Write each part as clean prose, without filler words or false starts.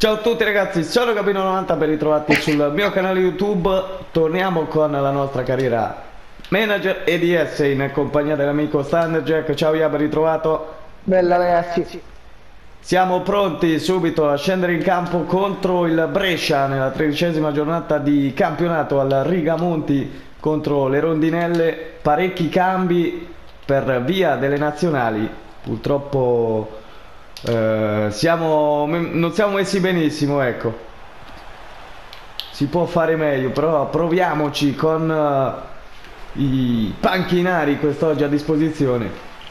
Ciao a tutti ragazzi, sono Gabino90, ben ritrovati sul mio canale YouTube. Torniamo con la nostra carriera Manager EDS in compagnia dell'amico Thunderjack. Ciao Ia, ben ritrovato. Bella ragazzi. Siamo pronti subito a scendere in campo contro il Brescia nella 13ª giornata di campionato al Rigamonti contro le Rondinelle. Parecchi cambi per via delle nazionali. Purtroppo non siamo messi benissimo, ecco. Si può fare meglio, però proviamoci con i panchinari quest'oggi a disposizione.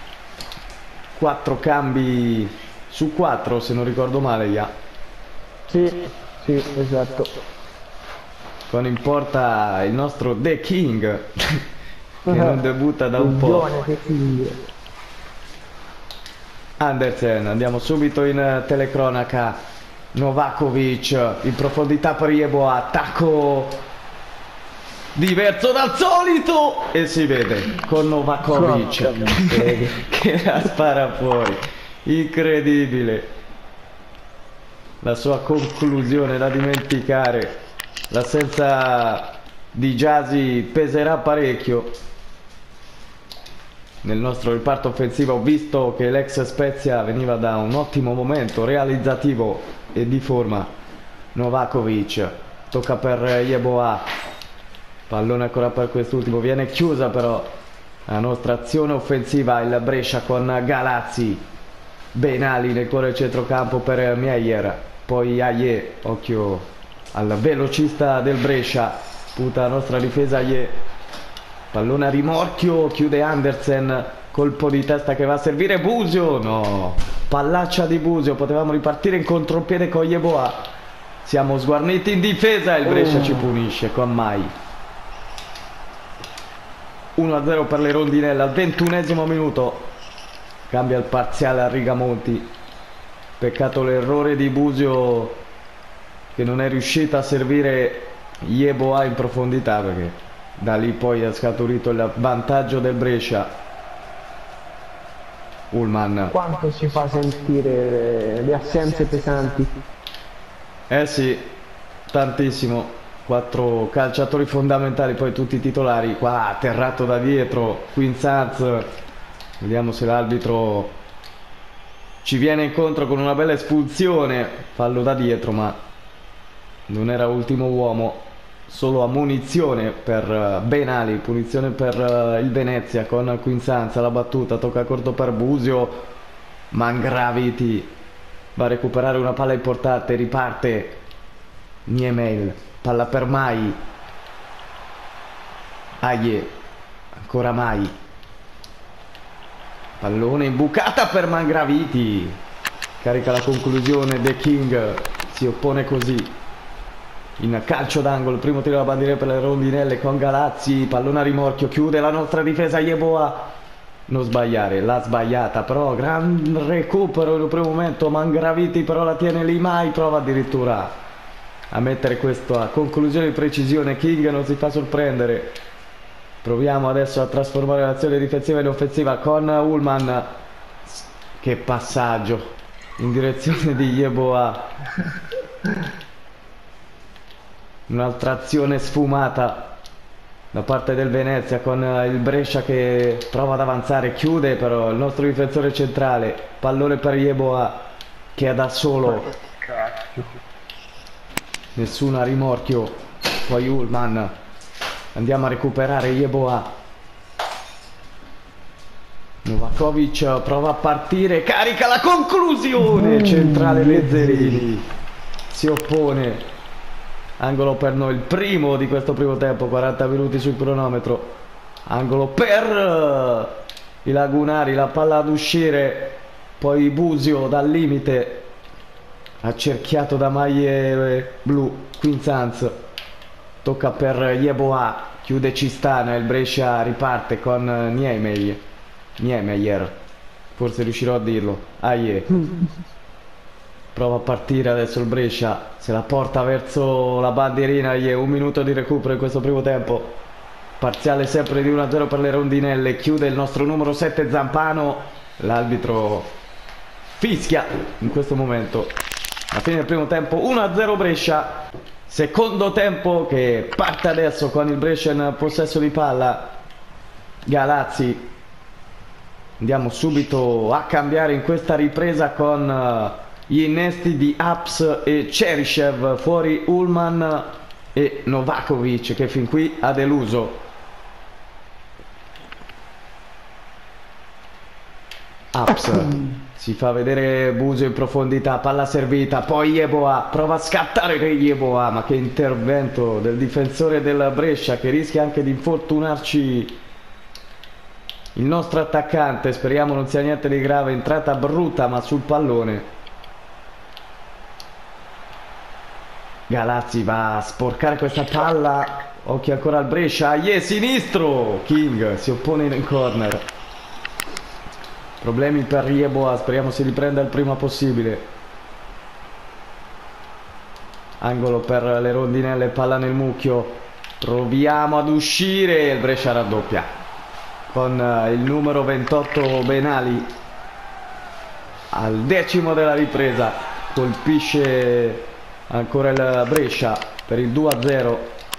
4 cambi su 4 se non ricordo male, Ia. Sì, esatto. Con in porta il nostro The King che non debutta da un po'. Andersen, andiamo subito in telecronaca. Novakovic in profondità per Yeboah, attacco diverso dal solito e si vede con Novakovic che la spara fuori. Incredibile la sua conclusione da dimenticare. L'assenza di Gyasi peserà parecchio nel nostro reparto offensivo, visto che l'ex Spezia veniva da un ottimo momento realizzativo e di forma. Novakovic, tocca per Yeboah, pallone ancora per quest'ultimo, viene chiusa però la nostra azione offensiva. Il Brescia con Galazzi, Benali nel cuore del centrocampo per Meyer, poi Aie, occhio al velocista del Brescia, puta la nostra difesa. Aie, pallone a rimorchio, chiude Andersen, colpo di testa che va a servire Busio, no, pallaccia di Busio, potevamo ripartire in contropiede con Yeboah, siamo sguarniti in difesa e il Brescia ci punisce con Mai. 1-0 per le Rondinelle al 21esimo minuto, cambia il parziale a Rigamonti, peccato l'errore di Busio che non è riuscito a servire Yeboah in profondità, perché da lì poi è scaturito il vantaggio del Brescia. Ullman. Quanto si fa sentire le assenze pesanti? Eh sì, tantissimo. 4 calciatori fondamentali, poi tutti titolari. Qua atterrato da dietro Quinzaz. Vediamo se l'arbitro ci viene incontro con una bella espulsione. Fallo da dietro, ma non era ultimo uomo. Solo ammonizione per Benali, punizione per il Venezia con Quinzanza, la battuta, tocca corto per Busio, Mangraviti va a recuperare una palla importante, riparte Niemel, palla per Mai, Aie, ancora Mai, pallone in bucata per Mangraviti, carica la conclusione, The King si oppone così. In calcio d'angolo, primo tiro da bandiera per le Rondinelle con Galazzi, pallone a rimorchio, chiude la nostra difesa Yeboah, non sbagliare, l'ha sbagliata, però gran recupero in un primo momento, Mangraviti però la tiene lì, Mai prova addirittura a mettere questa conclusione di precisione. King non si fa sorprendere, proviamo adesso a trasformare l'azione difensiva in offensiva con Ullman, che passaggio in direzione di Yeboah. Un'altra azione sfumata da parte del Venezia con il Brescia che prova ad avanzare, chiude però il nostro difensore centrale, pallone per Yeboah che è da solo, nessuno a rimorchio, poi Ullman, andiamo a recuperare Yeboah. Novakovic prova a partire, carica la conclusione, centrale Lezzerini si oppone. Angolo per noi, il primo di questo primo tempo, 40 minuti sul cronometro. Angolo per i lagunari, la palla ad uscire, poi Busio dal limite, accerchiato da maglie blu, Quinzanz, tocca per Yeboah, chiude Cistana, il Brescia riparte con Niemeyer, forse riuscirò a dirlo, Aie. Prova a partire adesso il Brescia, se la porta verso la bandierina. 1 minuto di recupero in questo primo tempo, parziale sempre di 1-0 per le Rondinelle, chiude il nostro numero 7 Zampano, l'arbitro fischia in questo momento alla fine del primo tempo 1-0 Brescia. Secondo tempo che parte adesso con il Brescia in possesso di palla. Galazzi. Andiamo subito a cambiare in questa ripresa con gli innesti di Aps e Cheryshev, fuori Ullman e Novakovic che fin qui ha deluso. Aps si fa vedere Busio in profondità, palla servita, poi Yeboah, prova a scattare Yeboah, ma che intervento del difensore del Brescia che rischia anche di infortunarci il nostro attaccante. Speriamo non sia niente di grave, entrata brutta ma sul pallone. Galazzi va a sporcare questa palla, occhio ancora al Brescia, sinistro, King si oppone in corner. Problemi per Yeboah, speriamo si riprenda il prima possibile. Angolo per le rondinelle, palla nel mucchio, proviamo ad uscire, il Brescia raddoppia con il numero 28 Benali al 10° della ripresa, colpisce ancora il Brescia per il 2-0.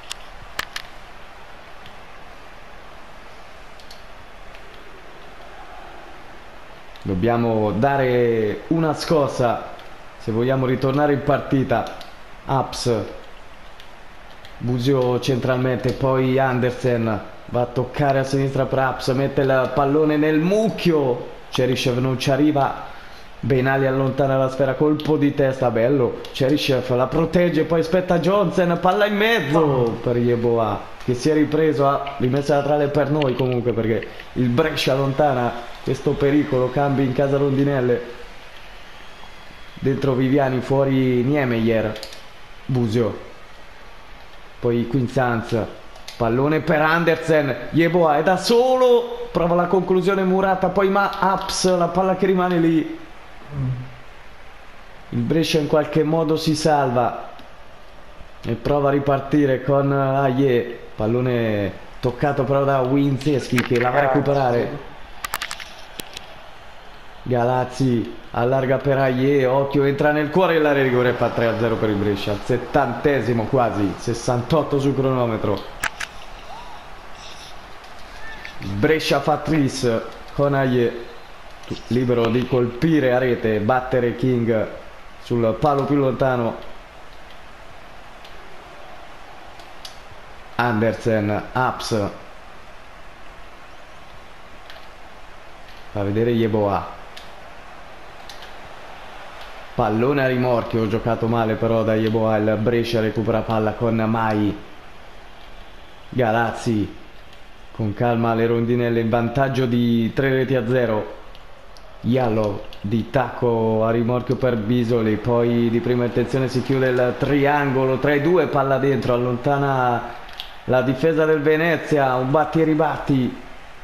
Dobbiamo dare una scossa se vogliamo ritornare in partita. Aps, Busio centralmente, poi Andersen va a toccare a sinistra per Aps, mette il pallone nel mucchio, Cheryshev non ci arriva, Benali allontana la sfera, colpo di testa, bello, Cheryshev la protegge, poi aspetta Johnson, palla in mezzo per Yeboah che si è ripreso, ha rimessa laterale per noi comunque perché il Brescia allontana questo pericolo, cambi in casa rondinelle, dentro Viviani, fuori Niemeyer, Busio, poi Quinzanz, pallone per Andersen, Yeboah è da solo, prova la conclusione murata, poi Aps, la palla che rimane lì. Il Brescia in qualche modo si salva e prova a ripartire con Aie, pallone toccato però da Winzeschi che la va a recuperare. Galazzi allarga per Aie, occhio, entra nel cuore dell'area di rigore e fa 3-0 per il Brescia al 70° quasi, 68 sul cronometro. Brescia fa tris con Aie libero di colpire a rete, battere King sul palo più lontano. Andersen, Aps, fa vedere Yeboah, pallone a rimorchio, giocato male però da Yeboah, il Brescia recupera palla con Mai. Galazzi con calma le rondinelle, in vantaggio di 3-0. Yallo di tacco a rimorchio per Bisoli, poi di prima intenzione si chiude il triangolo, 3-2, palla dentro, allontana la difesa del Venezia, un batti e ribatti.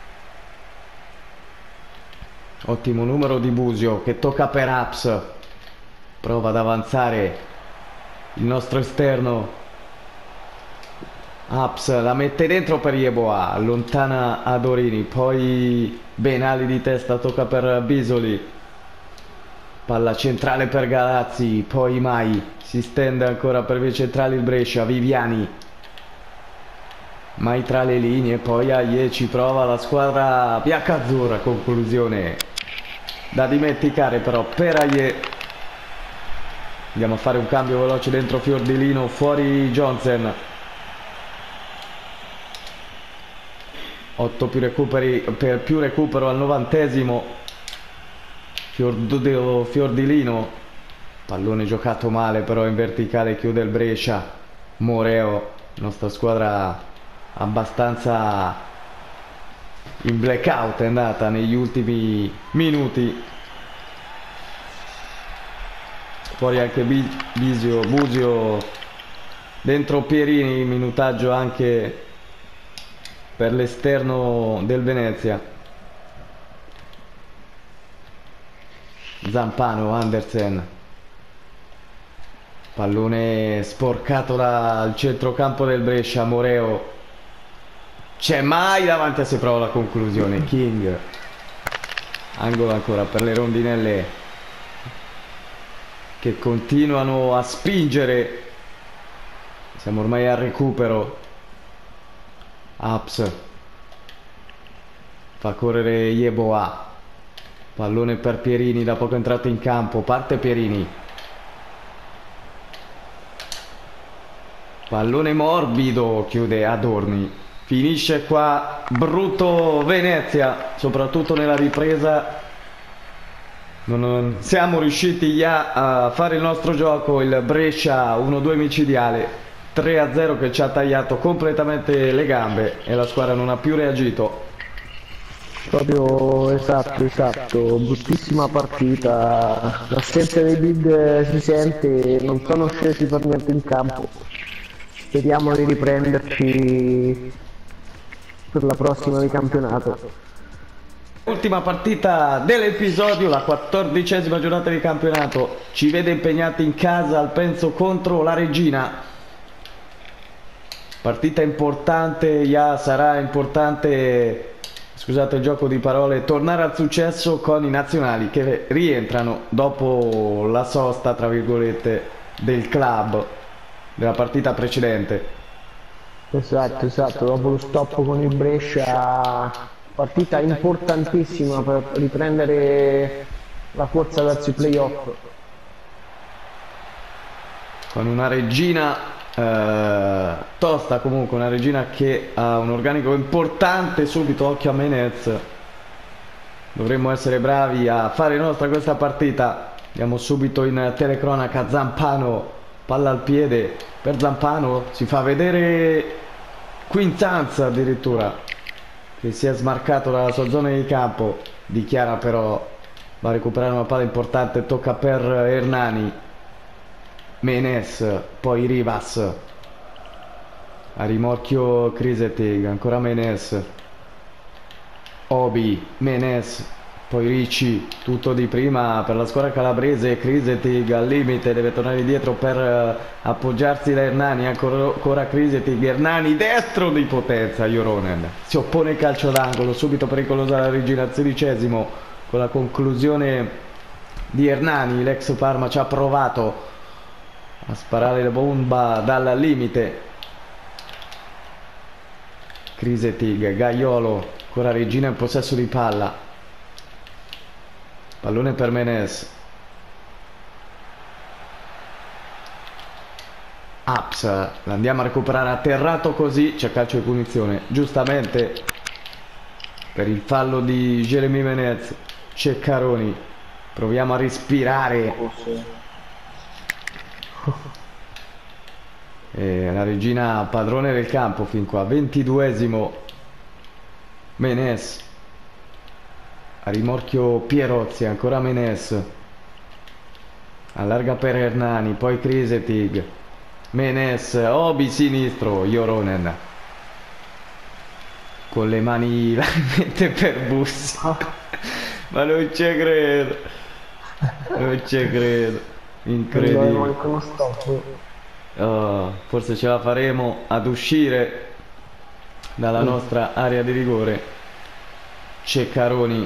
Ottimo numero di Busio che tocca per Aps, prova ad avanzare il nostro esterno. Aps la mette dentro per Yeboah, allontana Adorini, poi Benali di testa, tocca per Bisoli, palla centrale per Galazzi, poi Mai, si stende ancora per vie centrali il Brescia, Viviani, Mai tra le linee, poi Aie ci prova la squadra biancazzurra, conclusione da dimenticare però per Aie. Andiamo a fare un cambio veloce dentro Fiordilino, fuori Johnson. 8 più recuperi, per più recupero al 90°. Fiordilino, pallone giocato male però in verticale, chiude il Brescia. Moreo, nostra squadra abbastanza in blackout, è andata negli ultimi minuti. Fuori anche Busio, dentro Pierini, minutaggio anche per l'esterno del Venezia. Zampano, Andersen, pallone sporcato dal centrocampo del Brescia. Moreo, c'è Mai davanti a sé, prova la conclusione. King, angolo ancora per le rondinelle. che continuano a spingere. Siamo ormai al recupero. Aps fa correre Yeboah. Pallone per Pierini, da poco entrato in campo. Parte Pierini. Pallone morbido, chiude Adorni. Finisce qua brutto Venezia, soprattutto nella ripresa. Non siamo riusciti a fare il nostro gioco. Il Brescia 1-2 micidiale, 3-0 che ci ha tagliato completamente le gambe e la squadra non ha più reagito. Proprio esatto, bruttissima partita, l'assenza dei big si sente, non sono scesi per niente in campo, speriamo di riprenderci per la prossima di campionato. Ultima partita dell'episodio, la 14ª giornata di campionato, ci vede impegnati in casa al Penso contro la Regina. Partita importante, sarà importante, scusate il gioco di parole, tornare al successo con i nazionali che rientrano dopo la sosta, tra virgolette, del club della partita precedente. Esatto, dopo lo stop con il Brescia, partita importantissima per riprendere la corsa verso i playoff. Con una Regina tosta, comunque una Regina che ha un organico importante. Subito occhio a Menez, dovremmo essere bravi a fare nostra questa partita. Andiamo subito in telecronaca. Zampano, palla al piede per Zampano, si fa vedere Quintanza addirittura, che si è smarcato dalla sua zona di campo. Dichiara però, va a recuperare una palla importante, tocca per Hernani. Menes, poi Rivas, a rimorchio Krisetig, ancora Menes, Obi, Menes, poi Ricci, tutto di prima per la squadra calabrese. Krisetig al limite, deve tornare dietro per appoggiarsi da Hernani, ancora Krisetig, Hernani destro di potenza, Joronen si oppone il calcio d'angolo, subito pericolosa la Regina al 16esimo con la conclusione di Hernani. L'ex Parma ci ha provato a sparare la bomba dal limite. Krisetig, Gaiolo, ancora Regina in possesso di palla, pallone per Menes. Aps, l'andiamo a recuperare, atterrato così, c'è calcio di punizione giustamente per il fallo di Jeremy Menez. Ceccaroni, proviamo a respirare. E la Regina padrone del campo fin qua. 22esimo, Menes, a rimorchio Pierozzi, ancora Menes, allarga per Hernani, poi Krisetig, Menes, Obi sinistro, Joronen con le mani la mette per Bussi. Ma non ci credo, non ci credo, incredibile. Oh, forse ce la faremo ad uscire dalla nostra area di rigore. Ceccaroni,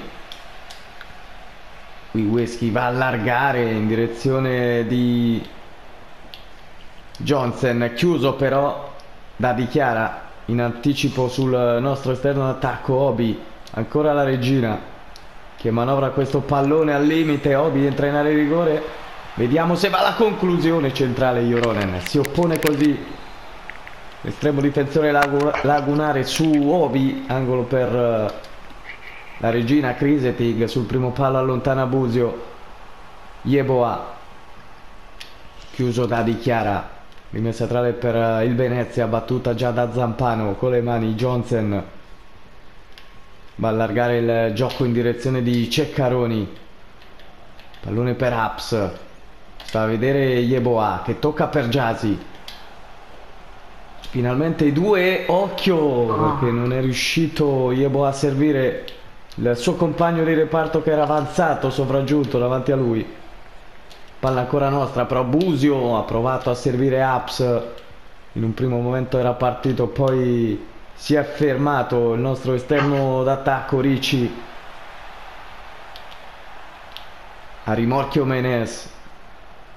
Wiweski va a allargare in direzione di Johnson, chiuso però da Dichiara in anticipo sul nostro esterno d'attacco. Obi, ancora la Regina che manovra questo pallone al limite. Obi entra in area di rigore, vediamo se va alla conclusione centrale. Joronen si oppone così, l'estremo difensore lagunare su Obi, angolo per la Regina. Krisetig sul primo palo allontana Busio. Yeboah, chiuso da Dichiara, rimessa tra le per il Venezia, battuta già da Zampano con le mani. Johnson va a allargare il gioco in direzione di Ceccaroni, pallone per Aps, sta a vedere Yeboah che tocca per Gyasi, finalmente i due, occhio perché non è riuscito Yeboah a servire il suo compagno di reparto che era avanzato, sopraggiunto davanti a lui. Palla ancora nostra, però Busio ha provato a servire Aps, in un primo momento era partito, poi si è fermato il nostro esterno d'attacco Ricci. A rimorchio Menes,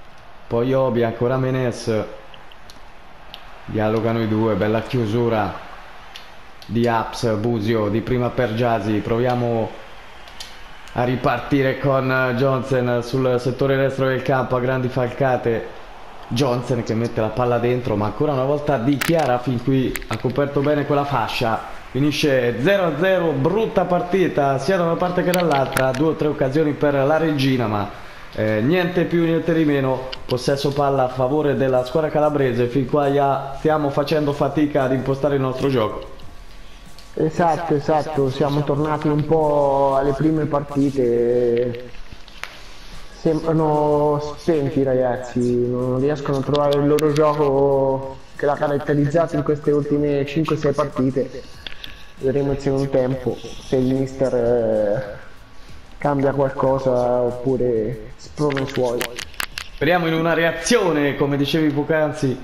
poi Obi, ancora Menes, dialogano i due, bella chiusura di Aps, Busio di prima per Gyasi, proviamo a ripartire con Johnson sul settore destro del campo a grandi falcate. Johnson che mette la palla dentro, ma ancora una volta dichiara, fin qui ha coperto bene quella fascia. Finisce 0-0, brutta partita sia da una parte che dall'altra, 2 o 3 occasioni per la Regina, ma niente più niente di meno. Possesso palla a favore della squadra calabrese, fin qua stiamo facendo fatica ad impostare il nostro gioco. Esatto, siamo tornati un po' alle prime partite. Sembrano spenti i ragazzi, non riescono a trovare il loro gioco che l'ha caratterizzato in queste ultime 5-6 partite. Vedremo il secondo tempo se il mister cambia qualcosa oppure sprona i suoi. Speriamo in una reazione, come dicevi poc'anzi,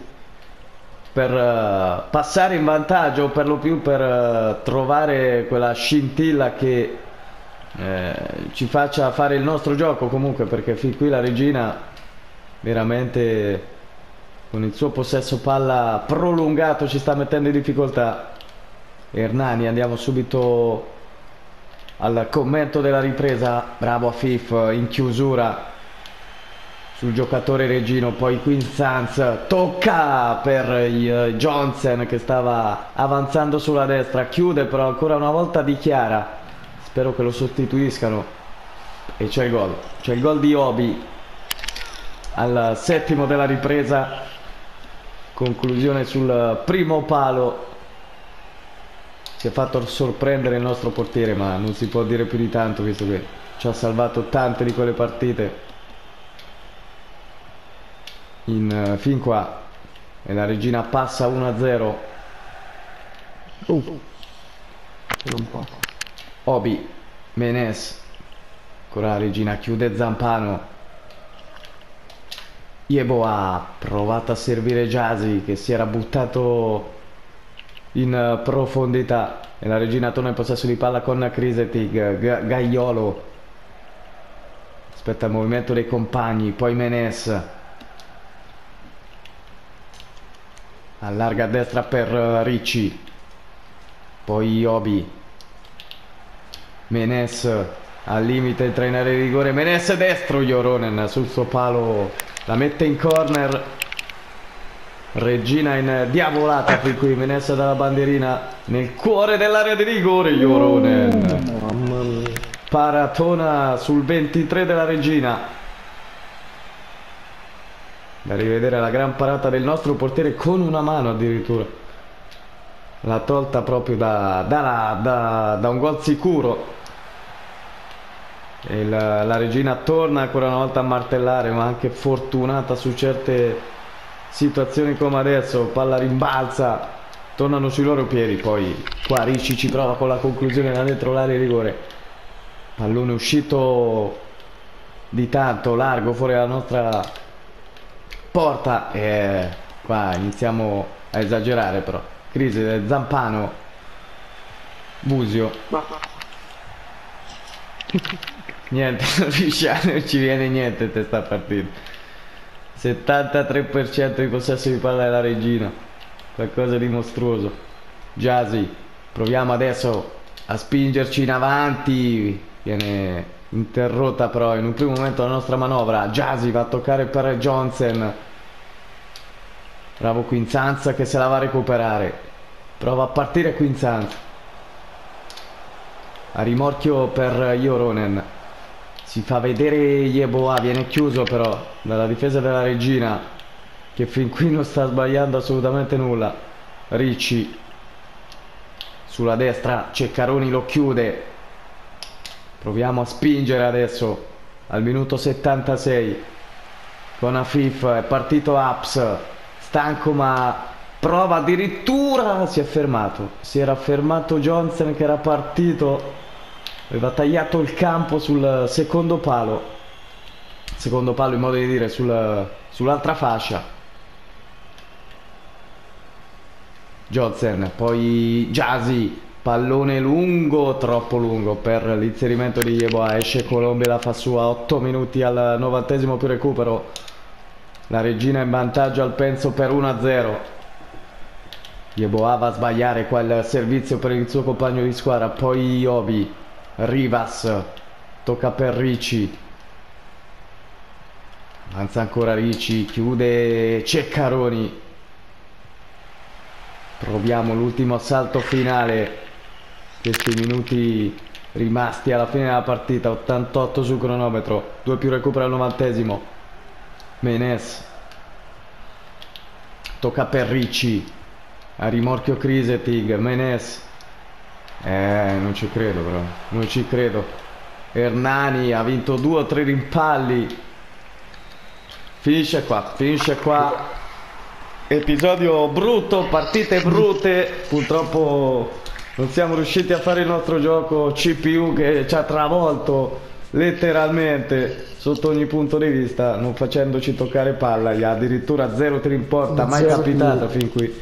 per passare in vantaggio, o per lo più per trovare quella scintilla che ci faccia fare il nostro gioco comunque, perché fin qui la Regina veramente con il suo possesso palla prolungato ci sta mettendo in difficoltà. Hernani, andiamo subito al commento della ripresa, bravo Afif in chiusura sul giocatore regino, poi Quinzans tocca per Johnson che stava avanzando sulla destra, chiude però ancora una volta dichiara. Spero che lo sostituiscano. E c'è il gol di Obi al 7° della ripresa. Conclusione sul primo palo. Si è fatto sorprendere il nostro portiere, ma non si può dire più di tanto, visto che ci ha salvato tante di quelle partite fin qua. E la Regina passa 1-0. Non posso. Obi, Menes, ancora la Regina, chiude Zampano. Yebo ha provato a servire Gyasi che si era buttato in profondità e la Regina torna in possesso di palla con Krisetic. Gaiolo aspetta il movimento dei compagni, poi Menes allarga a destra per Ricci, poi Obi. Menes al limite entra in area di rigore, Menes destro, Joronen sul suo palo la mette in corner. Regina in diavolata qui, Menes dalla bandierina nel cuore dell'area di rigore. Joronen paratona sul 23 della Regina. Da rivedere la gran parata del nostro portiere con una mano addirittura, l'ha tolta proprio da un gol sicuro. E la Regina torna ancora una volta a martellare, ma anche fortunata su certe situazioni come adesso. Palla rimbalza, tornano sui loro piedi, poi qua Ricci ci prova con la conclusione da dentro l'area di rigore. Pallone uscito di tanto, largo fuori dalla nostra porta, e qua iniziamo a esagerare però. Crisi del Zampano, Busio. Niente, non ci viene niente in questa partita. 73% di possesso di palla della Regina, qualcosa di mostruoso. Gyasi, proviamo adesso a spingerci in avanti, viene interrotta però in un primo momento la nostra manovra. Gyasi va a toccare per Johnson, bravo Quinzans che se la va a recuperare, prova a partire Quinzans a rimorchio per Joronen. Si fa vedere Yeboah, viene chiuso però dalla difesa della Regina che fin qui non sta sbagliando assolutamente nulla. Ricci sulla destra, Ceccaroni lo chiude. Proviamo a spingere adesso al minuto 76 con Afif, è partito Aps, stanco ma prova addirittura, si era fermato Johnson che era partito. Aveva tagliato il campo sul secondo palo in modo di dire sull'altra fascia. Johnson, poi Gyasi, pallone lungo, troppo lungo per l'inserimento di Yeboah. Esce Colombia, la fa sua, 8 minuti al 90° più recupero. La Regina in vantaggio al Penso per 1-0. Yeboah va a sbagliare quel servizio per il suo compagno di squadra. Poi Iobi, Rivas, tocca per Ricci. Avanza ancora Ricci, chiude Ceccaroni. Proviamo l'ultimo assalto finale. Questi minuti rimasti alla fine della partita. 88 sul cronometro, 2 più recupero al 90esimo. Menes, tocca per Ricci, a rimorchio Krisetig. Menes, non ci credo, però non ci credo. Hernani ha vinto 2 o 3 rimpalli. Finisce qua. Episodio brutto, partite brutte. Purtroppo non siamo riusciti a fare il nostro gioco. CPU che ci ha travolto letteralmente sotto ogni punto di vista, non facendoci toccare palla. Gli ha addirittura 0 tiri in porta, mai capitato fin qui.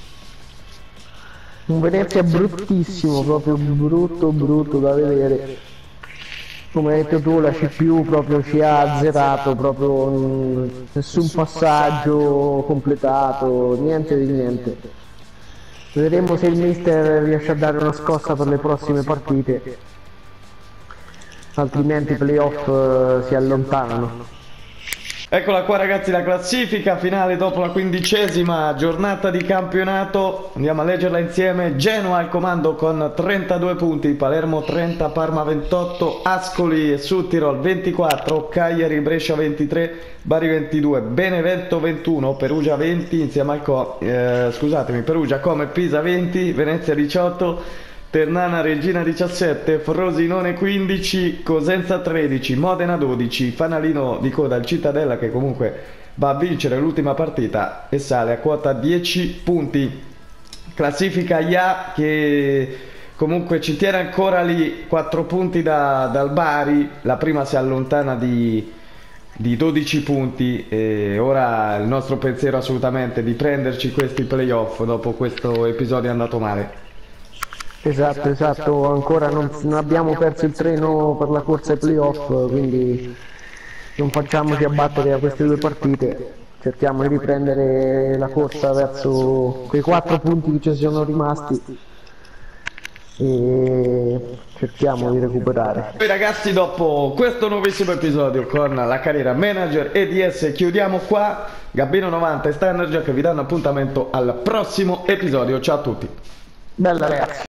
Un Venezia bruttissimo, proprio brutto da vedere. Come hai detto tu, la CPU proprio ci ha azzerato, proprio nessun passaggio completato, niente di niente. Vedremo se il mister riesce a dare una scossa per le prossime partite, altrimenti i playoff si allontanano. Eccola qua ragazzi, la classifica finale dopo la 15ª giornata di campionato. Andiamo a leggerla insieme. Genoa al comando con 32 punti, Palermo 30, Parma 28, Ascoli e Südtirol 24, Cagliari, Brescia 23, Bari 22, Benevento 21, Perugia 20 insieme al Perugia, Como e Pisa 20, Venezia 18, Ternana Regina 17, Frosinone 15, Cosenza 13, Modena 12, fanalino di coda il Cittadella che comunque va a vincere l'ultima partita e sale a quota 10 punti. Classifica IA che comunque ci tiene ancora lì, 4 punti dal Bari, la prima si allontana di 12 punti e ora il nostro pensiero assolutamente è di prenderci questi playoff dopo questo episodio andato male. Esatto, ancora non abbiamo perso il treno per la corsa ai playoff, quindi non facciamoci abbattere da queste 2 partite, cerchiamo di riprendere la corsa verso quei 4 punti che ci sono rimasti e cerchiamo di recuperare. Poi ragazzi, dopo questo nuovissimo episodio con la carriera manager EDS chiudiamo qua. Gabino90 e Standard Jack vi danno appuntamento al prossimo episodio. Ciao a tutti. Bella ragazzi.